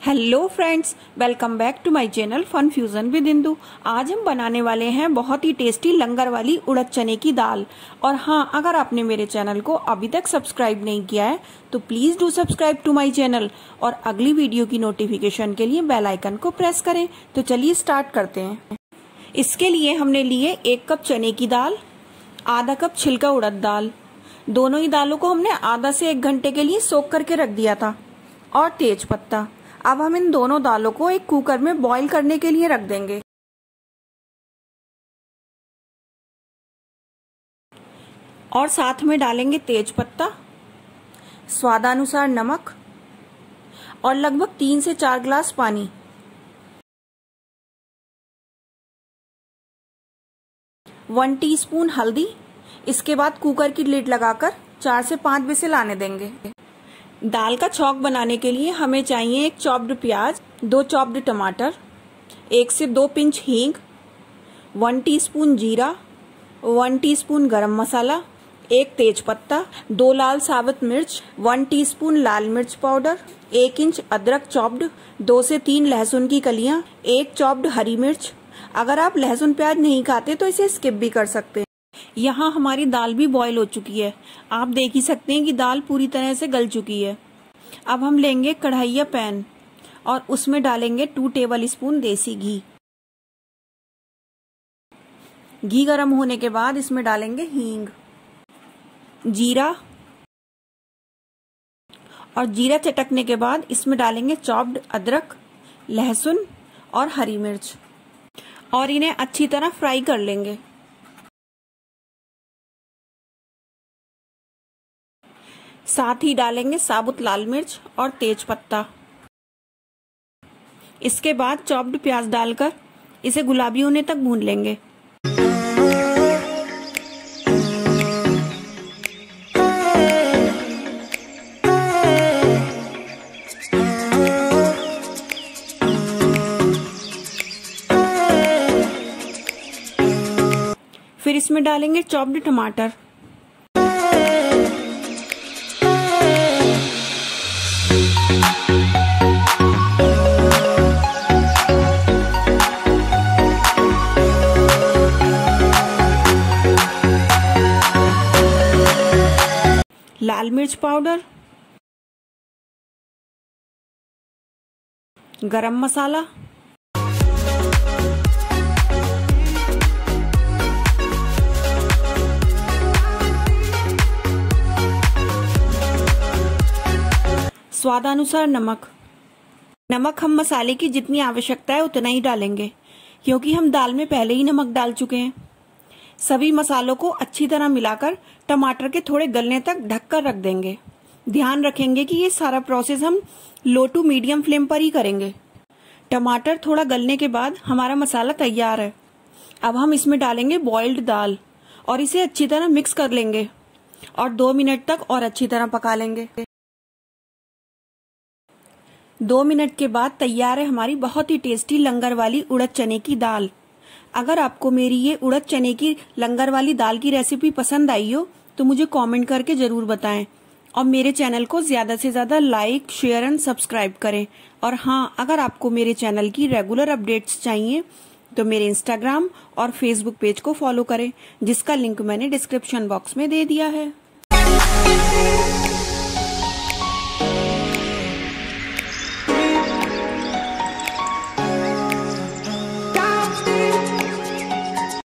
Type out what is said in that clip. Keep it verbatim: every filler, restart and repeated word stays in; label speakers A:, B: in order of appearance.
A: Hello friends, welcome back to my channel fun fusion with Indu. आज हम बनाने वाले हैं बहुत ही टेस्टी लंगर वाली उड़द चने की दाल। और हाँ, अगर आपने मेरे चैनल को अभी तक सब्सक्राइब नहीं किया है तो please do subscribe to my channel और अगली वीडियो की नोटिफिकेशन के लिए बेल आइकन को प्रेस करें। तो चलिए स्टार्ट करते हैं। इसके लिए हमने लिए एक कप चने की दाल, आधा कप छिलका उड़द दाल। दोनों ही दालों को हमने आधा से एक घंटे के लिए सोख करके रख दिया था, और तेज पत्ता। अब हम इन दोनों दालों को एक कुकर में बॉईल करने के लिए रख देंगे। और साथ में डालेंगे तेज पत्ता, स्वादानुसार नमक और लगभग तीन से चार ग्लास पानी। वन टीस्पून हल्दी। इसके बाद कुकर की लिड लगाकर चार से पांच विसिल आने देंगे। दाल का छौंक बनाने के लिए हमें चाहिए एक चॉप्ड प्याज, दो चॉप्ड टमाटर, एक से दो पिंच हींग, वन टीस्पून जीरा, वन टीस्पून गरम मसाला, एक तेज पत्ता, दो लाल साबुत मिर्च, वन टीस्पून लाल मिर्च पाउडर, एक इंच अदरक चॉप्ड, दो से तीन लहसुन की कलियां, एक चॉप्ड हरी मिर्च। अगर आप लहसुन प्याज नहीं खाते तो इसे स्किप भी कर सकते हैं। यहाँ हमारी दाल भी बॉईल हो चुकी है। आप देख ही सकते हैं कि दाल पूरी तरह से गल चुकी है। अब हम लेंगे कढ़ाई या पैन और उसमें डालेंगे टू टेबल स्पून देसी घी। घी गर्म होने के बाद इसमें डालेंगे हींग, जीरा, और जीरा चटकने के बाद इसमें डालेंगे चॉप्ड अदरक, लहसुन और हरी मिर्च, और इन्हें अच्छी तरह फ्राई कर लेंगे। साथ ही डालेंगे साबुत लाल मिर्च और तेज पत्ता। इसके बाद चॉप्ड प्याज डालकर इसे गुलाबी होने तक भून लेंगे। फिर इसमें डालेंगे चॉप्ड टमाटर, लाल मिर्च पाउडर, गरम मसाला, स्वादानुसार नमक। नमक हम मसाले की जितनी आवश्यकता है उतना ही डालेंगे, क्योंकि हम दाल में पहले ही नमक डाल चुके हैं। सभी मसालों को अच्छी तरह मिलाकर टमाटर के थोड़े गलने तक ढककर रख देंगे। ध्यान रखेंगे कि ये सारा प्रोसेस हम लो टू मीडियम फ्लेम पर ही करेंगे। टमाटर थोड़ा गलने के बाद हमारा मसाला तैयार है। अब हम इसमें डालेंगे बॉइल्ड दाल और इसे अच्छी तरह मिक्स कर लेंगे और दो मिनट तक और अच्छी तरह पका लेंगे। दो मिनट के बाद तैयार है हमारी बहुत ही टेस्टी लंगर वाली उड़द चने की दाल। अगर आपको मेरी ये उड़द चने की लंगर वाली दाल की रेसिपी पसंद आई हो तो मुझे कमेंट करके जरूर बताएं, और मेरे चैनल को ज्यादा से ज्यादा लाइक, शेयर एंड सब्सक्राइब करें। और हाँ, अगर आपको मेरे चैनल की रेगुलर अपडेट्स चाहिए तो मेरे इंस्टाग्राम और फेसबुक पेज को फॉलो करें, जिसका लिंक मैंने डिस्क्रिप्शन बॉक्स में दे दिया है।